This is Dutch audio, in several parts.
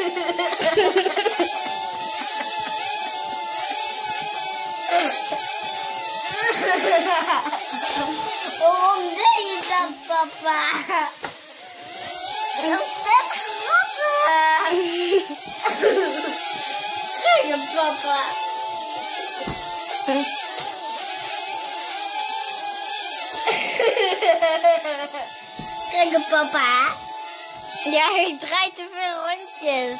Waarom deed je dat, papa? Dat is vet grappig. Kijk, papa. Kijk, papa. Ja, hij draait te veel rondjes.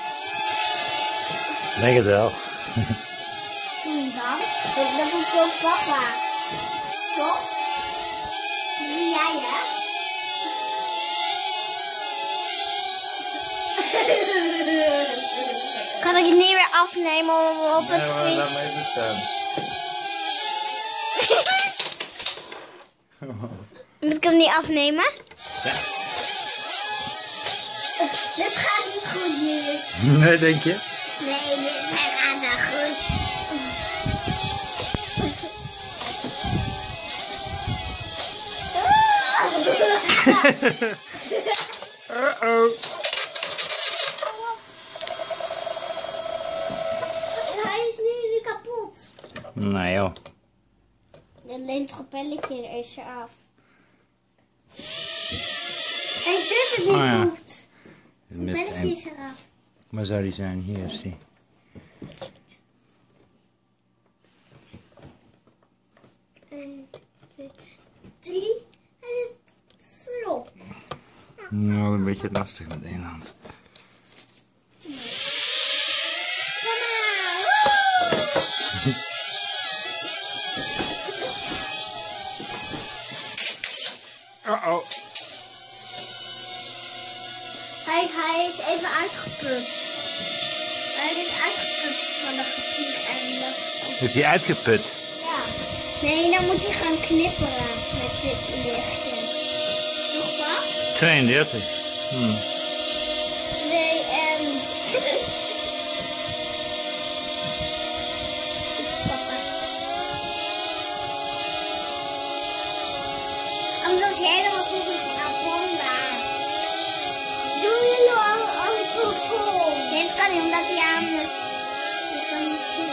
Denk het wel. Doe dan. Dat is zo papa. Toch? Doe jij hè? Kan ik het niet weer afnemen om op het Nee, laat maar even staan. Moet ik hem niet afnemen? Ja. Dit gaat niet goed nu. Nee, denk je? Nee, dit gaat wel goed. Uh-oh. Hij is nu kapot. Nou joh. Alleen het propelletje is eraf. Hij doet het niet Oh ja. goed. Het Het mist propelletje een. is eraf. Waar zou die zijn? Hier is die. Eén, twee, drie. En het is erop. Nou, een beetje lastig met één hand. Uh-oh. Hij is even uitgeput. Hij is uitgeput van de gevlieg en dat. Is hij uitgeput? Ja. Nee, dan moet hij gaan knipperen met dit lichtje. Nog wat? 32. Nee, Papa. Anders jij helemaal goed gaan vandaag. Doe je al een plafond? Nee, dat kan niet, omdat hij aan de... Dat kan niet goed.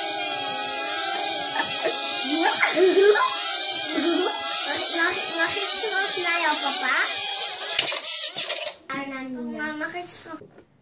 Mag ik terug naar jou, papa? Mag ik terug?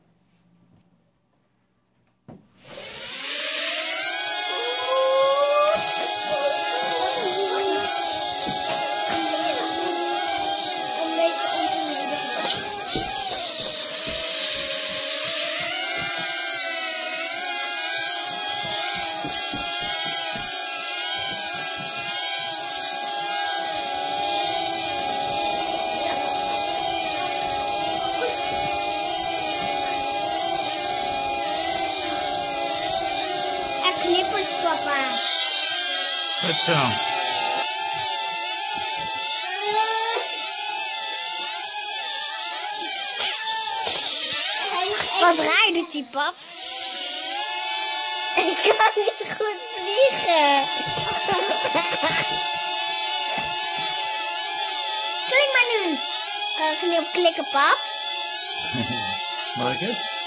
Knippers, papa. Goed zo. Wat raar doet die pap? Ik kan niet goed vliegen. Klik maar nu. Kan ik er niet op klikken, pap? Mag ik het?